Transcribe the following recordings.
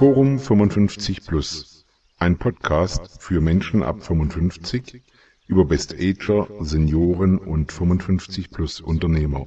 Forum 55 Plus, ein Podcast für Menschen ab 55 über Best-Ager, Senioren und 55 Plus Unternehmer.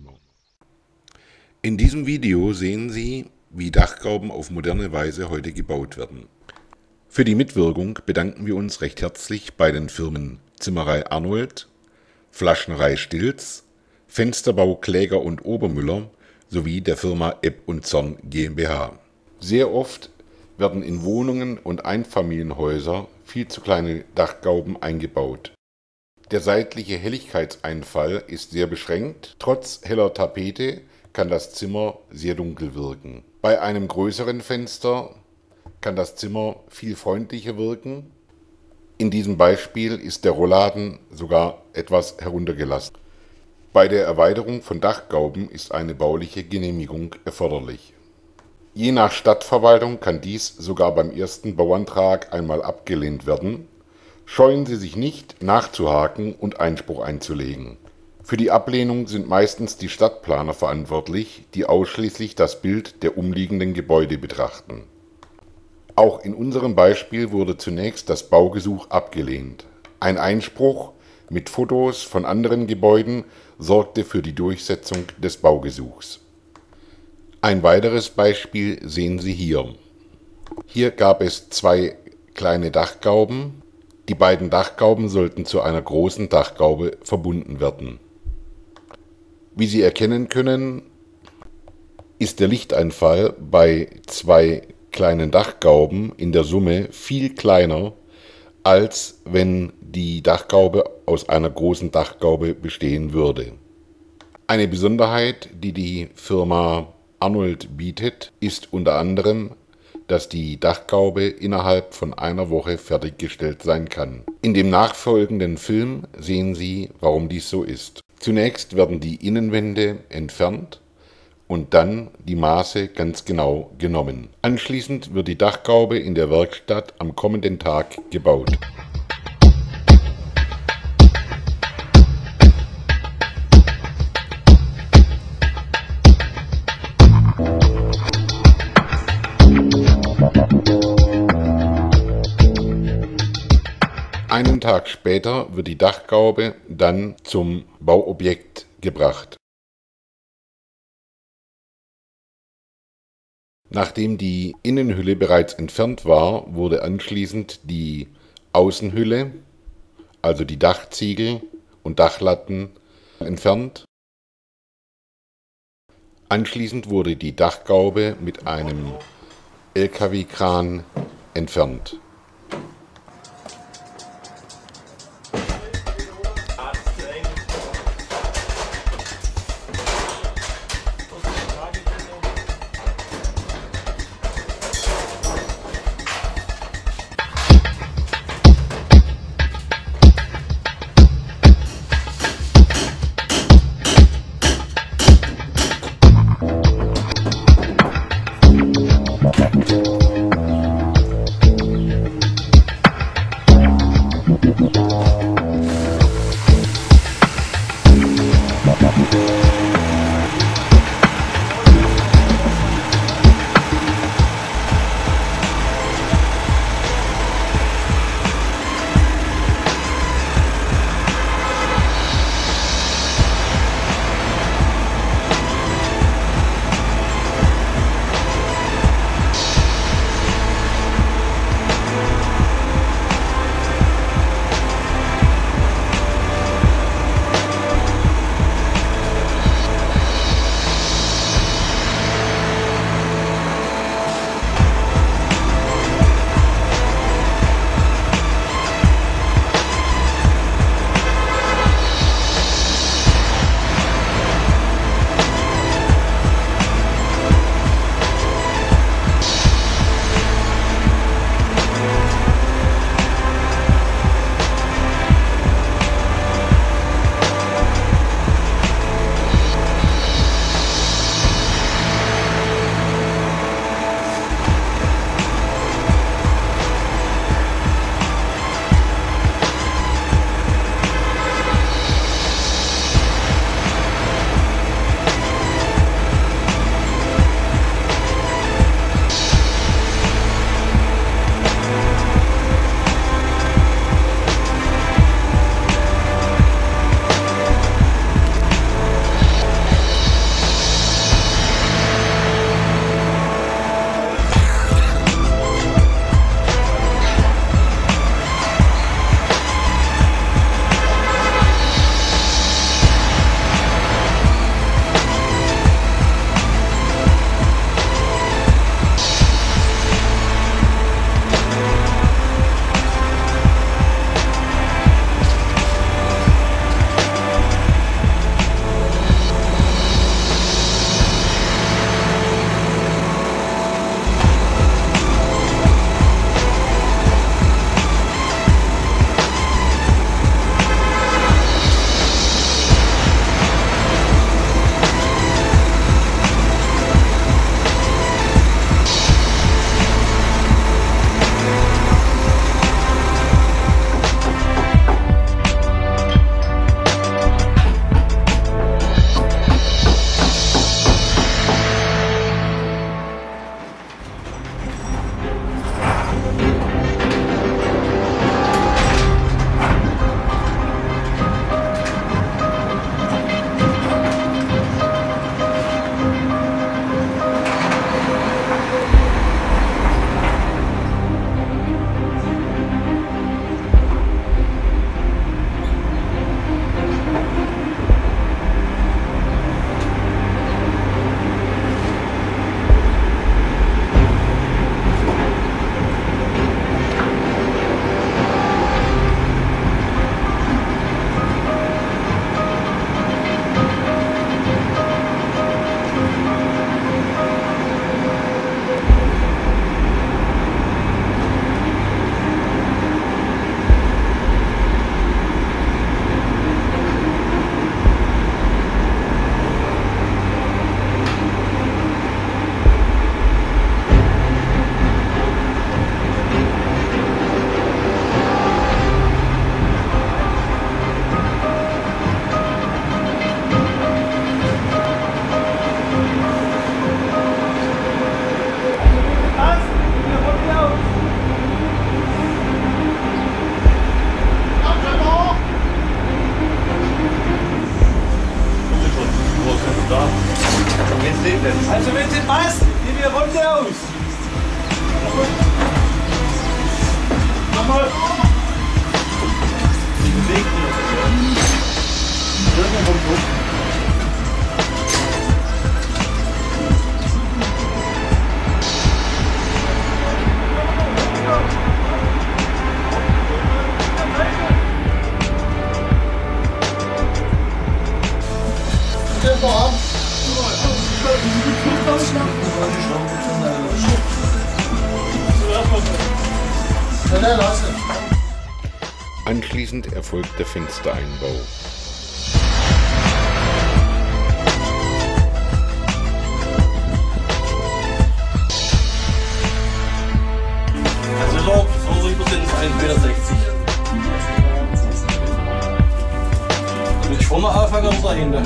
In diesem Video sehen Sie, wie Dachgauben auf moderne Weise heute gebaut werden. Für die Mitwirkung bedanken wir uns recht herzlich bei den Firmen Zimmerei Arnold, Flaschnerei Stilz, Fensterbau Kläger und Obermüller sowie der Firma Epp & Zorn GmbH. Sehr oft werden in Wohnungen und Einfamilienhäuser viel zu kleine Dachgauben eingebaut. Der seitliche Helligkeitseinfall ist sehr beschränkt. Trotz heller Tapete kann das Zimmer sehr dunkel wirken. Bei einem größeren Fenster kann das Zimmer viel freundlicher wirken. In diesem Beispiel ist der Rollladen sogar etwas heruntergelassen. Bei der Erweiterung von Dachgauben ist eine bauliche Genehmigung erforderlich. Je nach Stadtverwaltung kann dies sogar beim ersten Bauantrag einmal abgelehnt werden. Scheuen Sie sich nicht, nachzuhaken und Einspruch einzulegen. Für die Ablehnung sind meistens die Stadtplaner verantwortlich, die ausschließlich das Bild der umliegenden Gebäude betrachten. Auch in unserem Beispiel wurde zunächst das Baugesuch abgelehnt. Ein Einspruch mit Fotos von anderen Gebäuden sorgte für die Durchsetzung des Baugesuchs. Ein weiteres Beispiel sehen Sie hier. Hier gab es zwei kleine Dachgauben. Die beiden Dachgauben sollten zu einer großen Dachgaube verbunden werden. Wie Sie erkennen können, ist der Lichteinfall bei zwei kleinen Dachgauben in der Summe viel kleiner, als wenn die Dachgaube aus einer großen Dachgaube bestehen würde. Eine Besonderheit, die die Firma Arnold bietet, ist unter anderem, dass die Dachgaube innerhalb von einer Woche fertiggestellt sein kann. In dem nachfolgenden Film sehen Sie, warum dies so ist. Zunächst werden die Innenwände entfernt und dann die Maße ganz genau genommen. Anschließend wird die Dachgaube in der Werkstatt am kommenden Tag gebaut. Einen Tag später wird die Dachgaube dann zum Bauobjekt gebracht. Nachdem die Innenhülle bereits entfernt war, wurde anschließend die Außenhülle, also die Dachziegel und Dachlatten, entfernt. Anschließend wurde die Dachgaube mit einem LKW-Kran entfernt. Anschließend erfolgt der Fenstereinbau. Also so 50% ist 1,60 Meter. Will ich vorne anfangen oder dahinter?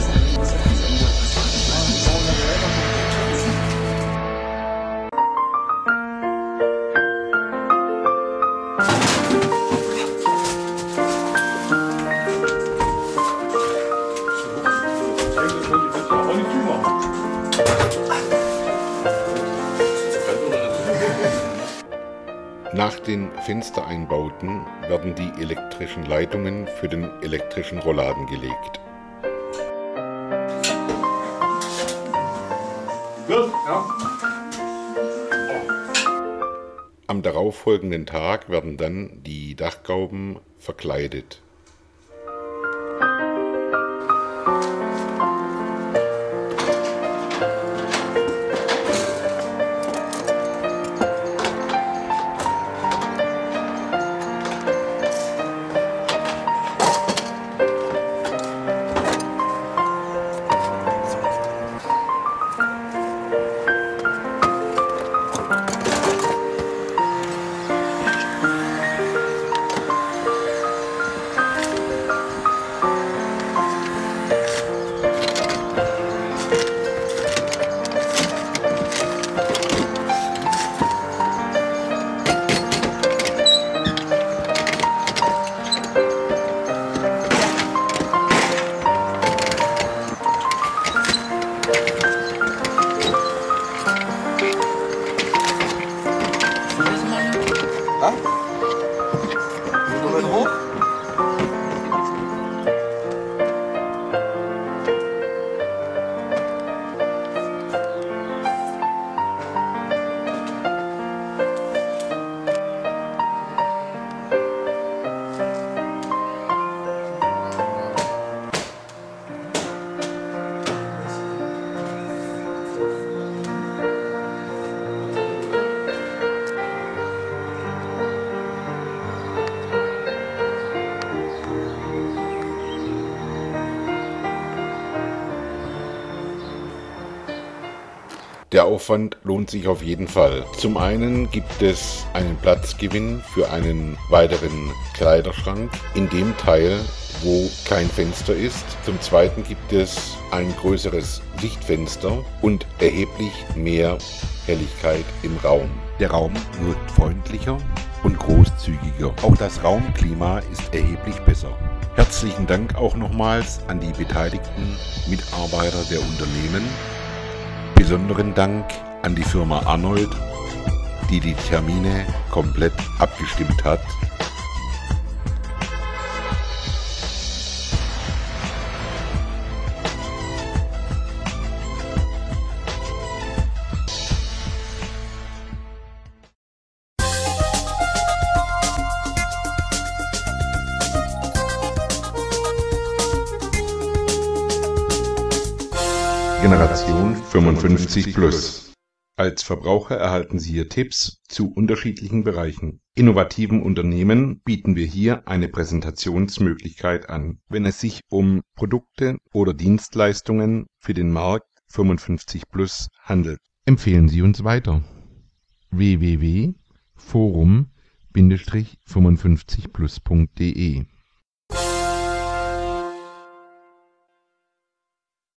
Nach den Fenstereinbauten werden die elektrischen Leitungen für den elektrischen Rollladen gelegt. Gut, ja. Am darauffolgenden Tag werden dann die Dachgauben verkleidet. Der Aufwand lohnt sich auf jeden Fall. Zum einen gibt es einen Platzgewinn für einen weiteren Kleiderschrank in dem Teil, wo kein Fenster ist. Zum zweiten gibt es ein größeres Sichtfenster und erheblich mehr Helligkeit im Raum. Der Raum wirkt freundlicher und großzügiger. Auch das Raumklima ist erheblich besser. Herzlichen Dank auch nochmals an die beteiligten Mitarbeiter der Unternehmen. Besonderen Dank an die Firma Arnold, die die Termine komplett abgestimmt hat. Generation 55+. Als Verbraucher erhalten Sie hier Tipps zu unterschiedlichen Bereichen. Innovativen Unternehmen bieten wir hier eine Präsentationsmöglichkeit an, wenn es sich um Produkte oder Dienstleistungen für den Markt 55+ handelt. Empfehlen Sie uns weiter. www.forum-55plus.de